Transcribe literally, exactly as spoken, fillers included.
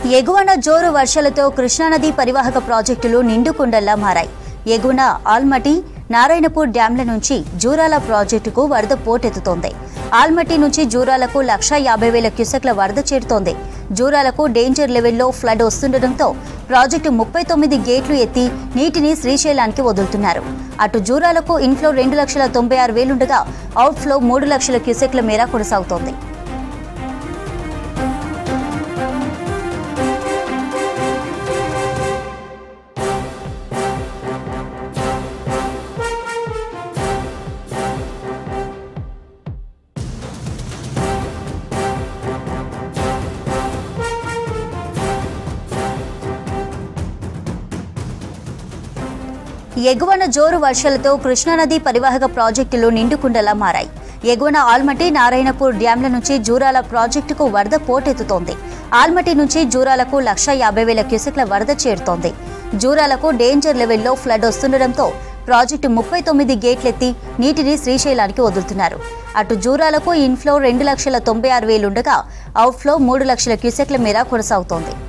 ఎగువన జోరు వర్షాలతో కృష్ణానది పరివాహక ప్రాజెక్టులు నిండుకుండల్లా మారాయి. ఎగువన ఆల్మటి, నారాయణపూర్ డ్యాంల నుంచి జూరాల ప్రాజెక్టుకు వరద పోటెత్తుతోంది. ఆల్మటి నుంచి జూరాలకు లక్ష యాభై వేల క్యూసెక్ల వరద చేరుతోంది. జూరాలకు డేంజర్ లెవెల్లో ఫ్లడ్ వస్తుండటంతో ప్రాజెక్టు ముప్పై తొమ్మిది గేట్లు ఎత్తి నీటిని శ్రీశైలానికి వదులుతున్నారు. అటు జూరాలకు ఇన్ఫ్లో రెండు లక్షల తొంభై ఆరు వేలుండగా అవుట్ఫ్లో మూడు లక్షల క్యూసెక్ల మేర కొనసాగుతోంది. ఎగువన జోరు వర్షాలతో కృష్ణానది పరివాహక ప్రాజెక్టులు నిండుకుండలా మారాయి. ఎగువన ఆల్మటి, నారాయణపూర్ డ్యాంల నుంచి జూరాల ప్రాజెక్టుకు వరద పోటెత్తుతోంది. ఆల్మటి నుంచి జూరాలకు లక్ష యాభై వేల క్యూసెక్ల వరద చేరుతోంది. జూరాలకు డేంజర్ లెవెల్లో ఫ్లడ్ వస్తుండటంతో ప్రాజెక్టు ముప్పై తొమ్మిది గేట్లెత్తి నీటిని శ్రీశైలానికి వదులుతున్నారు. అటు జూరాలకు ఇన్ఫ్లో రెండు లక్షల తొంభై ఆరు వేలుండగా అవుట్ఫ్లో మూడు లక్షల క్యూసెక్ల మేర కొనసాగుతోంది.